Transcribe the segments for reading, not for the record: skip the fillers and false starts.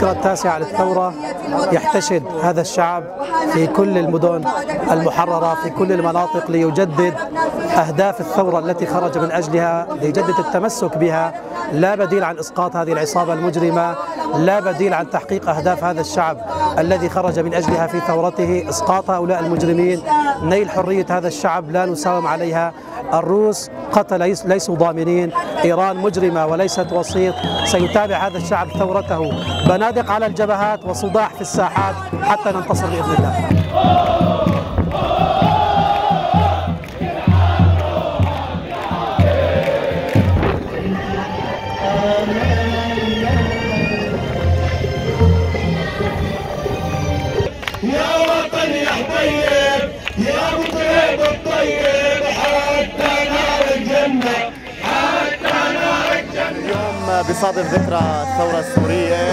الذكرى التاسعة للثورة يحتشد هذا الشعب في كل المدن المحررة في كل المناطق ليجدد أهداف الثورة التي خرج من أجلها، ليجدد التمسك بها. لا بديل عن إسقاط هذه العصابة المجرمة، لا بديل عن تحقيق أهداف هذا الشعب الذي خرج من أجلها في ثورته، إسقاط هؤلاء المجرمين، نيل حرية هذا الشعب لا نساوم عليها. الروس قتل ليسوا ضامنين، إيران مجرمة وليست وسيط. سيتابع هذا الشعب ثورته، بنادق على الجبهات وصداع في الساحات حتى ننتصر بإذن الله. يا وطن يا حبيب يا ابو طيب الطيب حتى نار الجنه حتى نار الجنه. اليوم بصادف ذكرى الثوره السوريه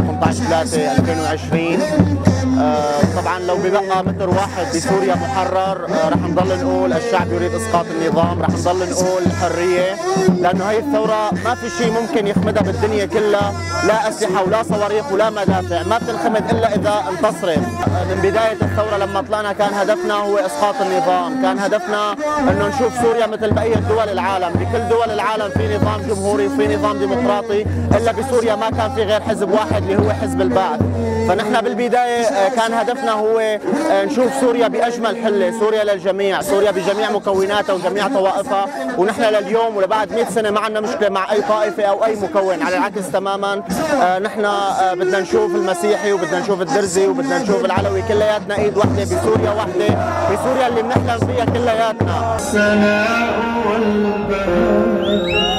18/3/2020. طبعا لو ببقى متر واحد بسوريا محرر رح نضل نقول الشعب يريد اسقاط النظام، رح نضل نقول حريه، لانه هي الثوره ما في شيء ممكن يخمدها بالدنيا كلها، لا اسلحه ولا صواريخ ولا مدافع، ما بتنخمد الا اذا انتصرت. من بدايه الثوره لما طلعنا كان هدفنا هو اسقاط النظام، كان هدفنا انه نشوف سوريا مثل بقيه دول العالم، بكل دول العالم في نظام جمهوري وفي نظام ديمقراطي، الا بسوريا ما كان في غير حزب واحد اللي هو حزب البعث. فنحن بالبدايه كان هدفنا هو نشوف سوريا باجمل حله، سوريا للجميع، سوريا بجميع مكوناتها وجميع طوائفها، ونحن لليوم ولبعد 100 سنه ما عندنا مشكله مع اي طائفه او اي مكون، على العكس تماما. نحن بدنا نشوف المسيحي وبدنا نشوف الدرزي وبدنا نشوف العلوي كلياتنا ايد واحده بسوريا واحده، بسوريا اللي بنحلم فيها كلياتنا.